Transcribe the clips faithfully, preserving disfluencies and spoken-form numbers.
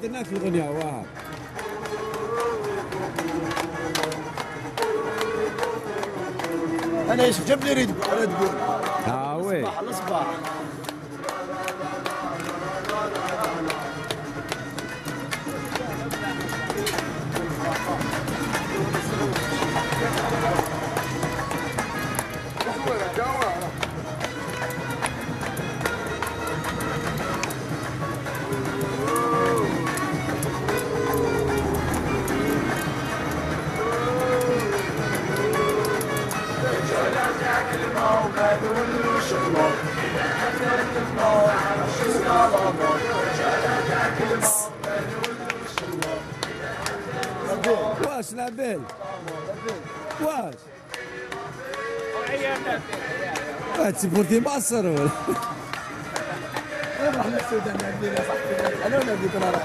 درنا في الغنية واه. انا ايش جاب لي ريد على تقول اه وي صباح الصباح. واش نبيل واش هاد سيبورتي مقصر ولا نروح للسودان نبيل يا صاحبي انا ولا بديك نروح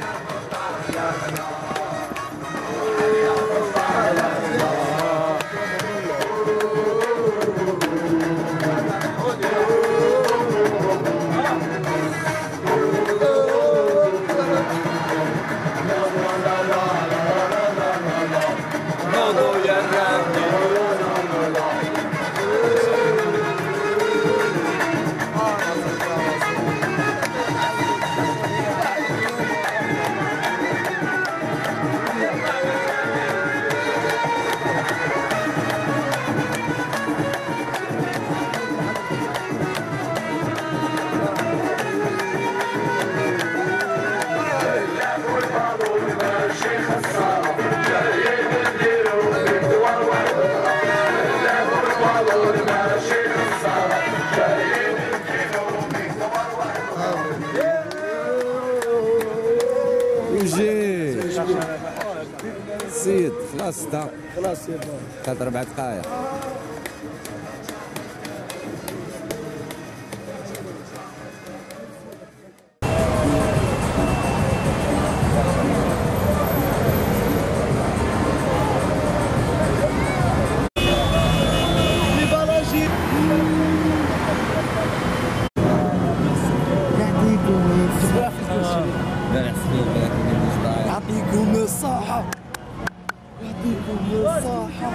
سيد خلاص دا خلاص سير ثلاث اربع دقائق. يعطيكم الصحة يعطيكم الصحة.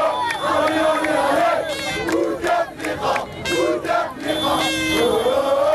Oh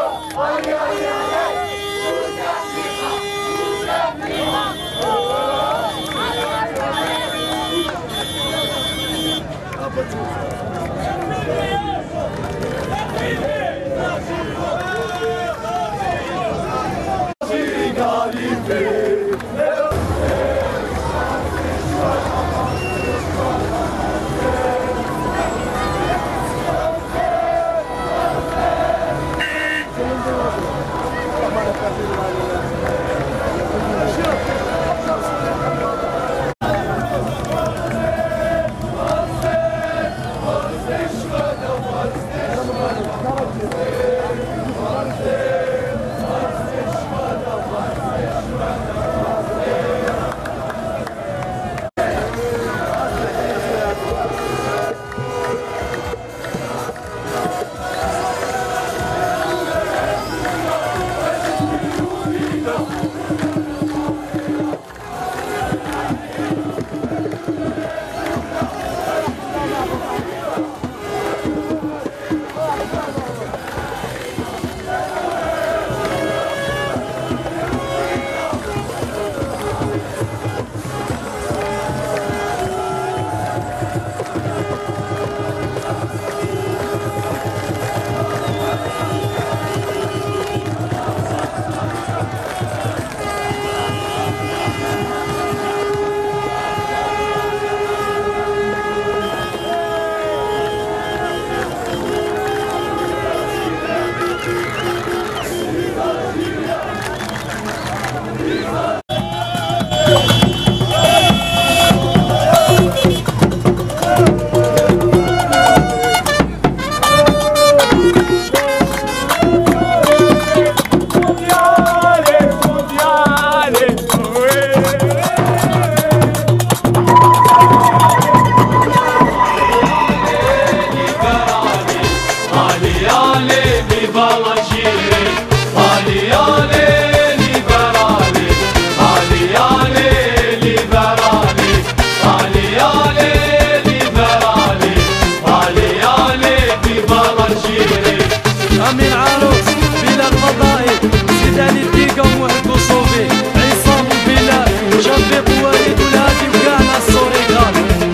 Aliale liberalgiri, aliale liberali, aliale liberali, aliale liberali, aliale liberalgiri. أمين عروس بلال فضائي سيد علي الديكا ومحب صوفي عصام وبلال شفيق ووليد والهادي وكاع الصوريقات.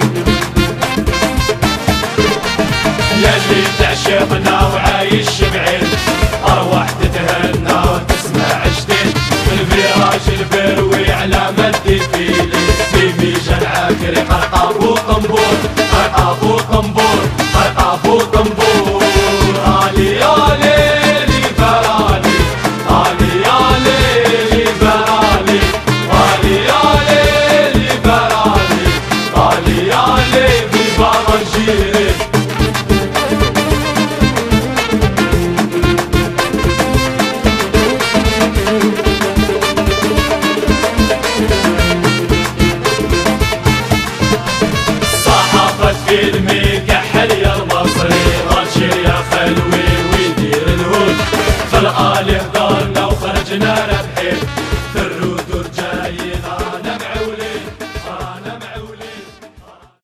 ياللي تعشقنا وعايش بعين أرواح تتهنى وتسمع جديد من فراش البروي على مد الفيلي في ميجان عاكري قرقاب وطنبور قرقاب وطنبور قرقاب وطنبور.